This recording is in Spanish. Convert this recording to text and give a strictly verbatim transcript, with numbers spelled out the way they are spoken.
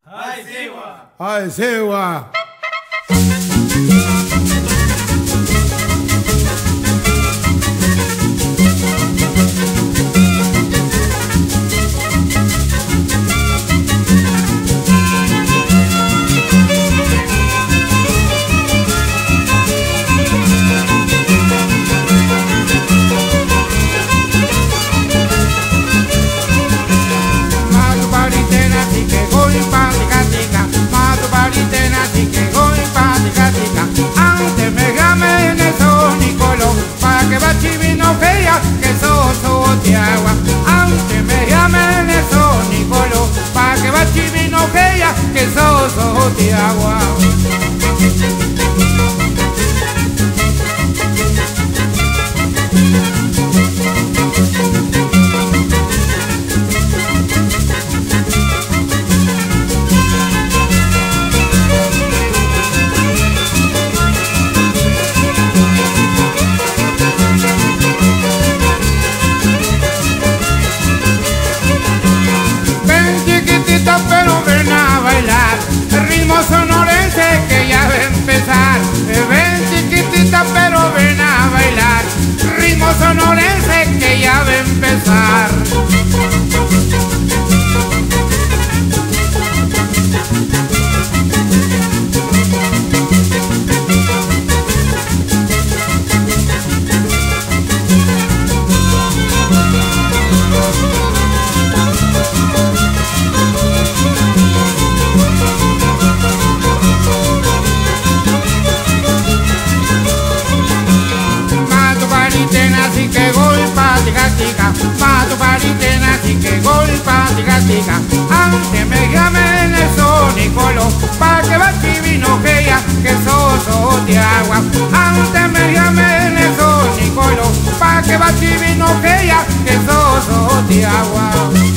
Ai Sewa! Ai Sewa! Antes me llamé en el sonicolo, para que va chivino fea, que sos Otiagua. Antes me llamé en el sonicolo, para que va chivino fea, que sos Otiagua. Pero ven a bailar el ritmo sonorense que ya va a empezar. Ven chiquitita pero ven a bailar el ritmo sonorense que ya va a empezar. Así que golpa, tica, tica, pa' tu paritena, así que golpa, tica, tica. Antes me llamé en el sonicolo, pa' que va chivino fea, que sos Otiagua. Antes me llamé en el sonicolo, pa' que va chivino fea, que sos Otiagua.